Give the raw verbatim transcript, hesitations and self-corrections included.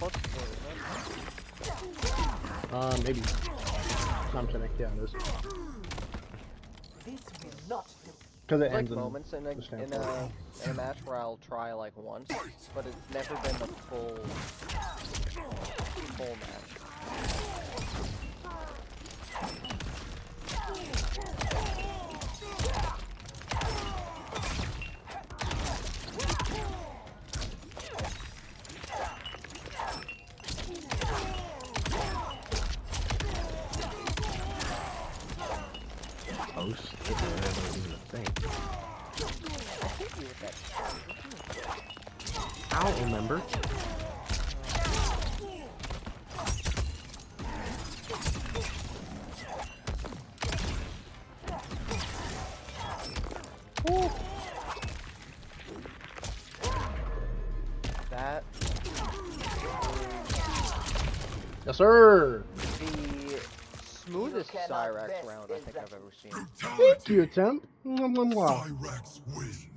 close to four, isn't it? Uh, maybe. No, I'm kidding. Yeah, it is. This will not do. Because it There's like ends in moments in a, in, a, in a match where I'll try like once, but it's never been the full, full match. Oh shit, that wasn't even a thing. I hit you with that. I don't remember. Woo. That Yes, sir. the smoothest Cyrax round I think I've ever seen. Thank you, Temp. Mwah, mwah, mwah. Cyrax wins.